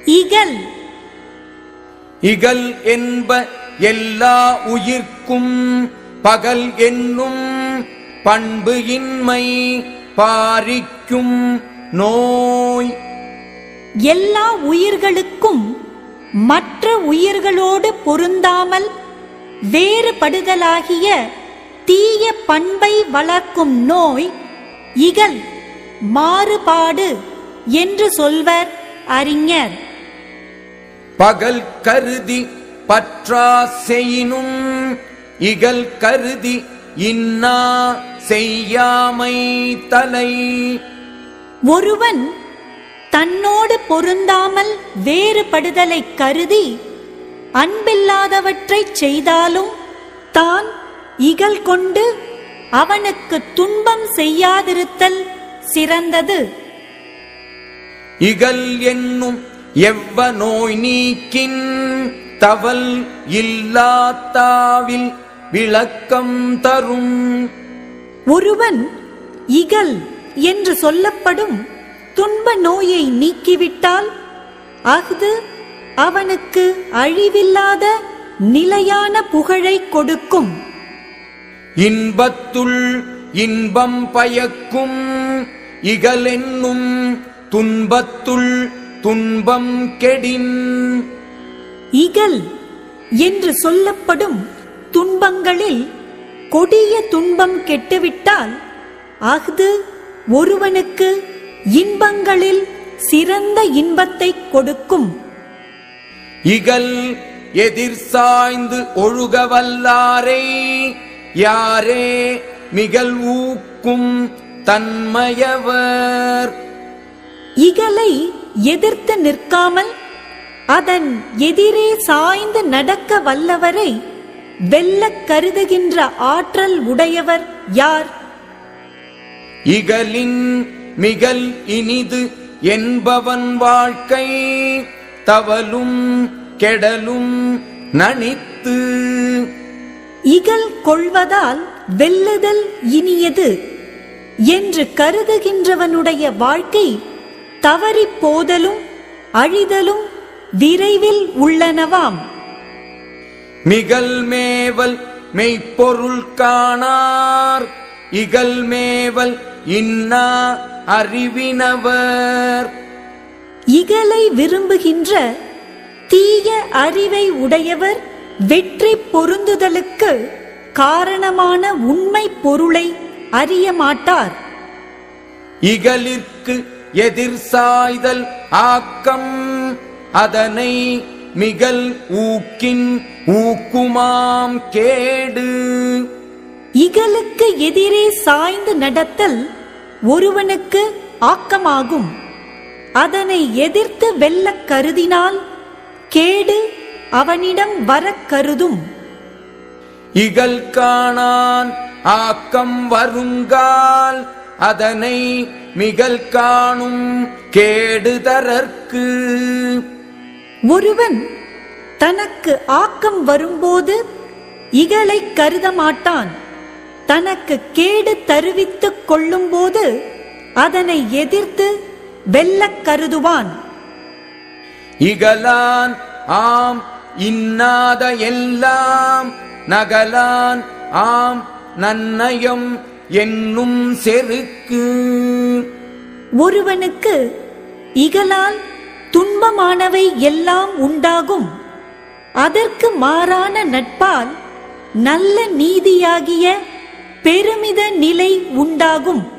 இகல். இகல் என்ப எல்லா உயிர்க்கும் பகல் என்னும் பண்பு இன்மை பாரிக்கும் நோய். எல்லா உயிர்களுக்கும் மற்ற உயிர்களோடு பொருந்தாமல் வேறுபடுதலாகிய தீய பண்பை வளர்க்கும் நோய் இகல், மாறுபாடு என்று சொல்வர் அறிஞர். பகல் கருதி பற்றா செய்யினும் இகல் கருதி இன்னா செய்யாமை தலை. ஒருவன் தன்னோடு பொருந்தாமல் வேறுபடுதலை கருதி அன்பில்லாதவற்றைச் செய்தாலும் தான் இகல் கொண்டு அவனுக்கு துன்பம் செய்யாதிருத்தல் சிறந்தது. இகல் என்னும் எவ்வ நோய் நீக்கின் தவல் இல்லாத்தாவில் விளக்கம் தரும். ஒருவன் இகல் என்று சொல்லப்படும் துன்ப நோயை நீக்கிவிட்டால் அஃது அவனுக்கு அழிவில்லாத நிலையான புகழை கொடுக்கும். இன்பத்துள் இன்பம் பயக்கும் இகல் என்னும் துன்பத்துள் துன்பம் கெடின். இகல் என்று சொல்லப்படும் துன்பங்களில் கொடிய துன்பம் கெட்டுவிட்டால் அஃது ஒருவனுக்கு இன்பங்களில் சிறந்த இன்பத்தை கொடுக்கும். இகல் எதிர் சாய்ந்து ஒழுக வல்லாரை யாரே மிகல் ஊக்கும் தன்மையவர். இகலை எதிர்த்து நிற்காமல் அதன் எதிரே சாய்ந்து நடக்க வல்லவரை வெல்லக் கருதுகின்ற ஆற்றல் உடையவர் யார்? இகலின் மிகல் இனிது என்பவன் வாழ்க்கை தவலும் கெடலும் நனித்து. இகல் கொள்வதால் வெல்லுதல் இனியது என்று கருதுகின்றவனுடைய வாழ்க்கை தவறி போதலும் அழிதலும் விரைவில் உள்ளனவாம். மிகல் மேவல் மெய்ப்பொருள் காணார் இகல் மேவல் இன்னா அறிவினவர். இகலை விரும்புகின்ற தீய அறிவை உடையவர் வெற்றி பொருந்துதலுக்கு காரணமான உண்மை பொருளை அறிய மாட்டார். இகலிற்கு எதிர் சாய்தல் ஆக்கம் அதனை மிகல் ஊக்கின் ஊக்குமாம் கேடு. இகலுக்கு எதிரே சாய்ந்து நடத்தல் ஒருவனுக்கு ஆக்கமாகும். அதனை எதிர்த்து வெல்லக் கருதினால் கேடு அவனிடம் வரக் கருதும். இகல் காணான் ஆக்கம் வருங்கால் அதனை மிகல் காணும் கேடுதற்கு. ஒருவன் தனக்கு ஆக்கம் வரும்போது இகலை கருத மாட்டான். தனக்கு கேடு தருவித்துக் கொள்ளும் போது அதனை எதிர்த்து வெல்லக் கருதுவான். இகலான் ஆம் இன்னாத எல்லாம் நகலான் ஆம் நன்னயம் என்னும் செருக்கு. ஒருவனுக்கு இகலால் துன்பமானவை எல்லாம் உண்டாகும். அதற்கு மாறான நட்பால் நல்ல நீதியாகிய பெருமித நிலை உண்டாகும்.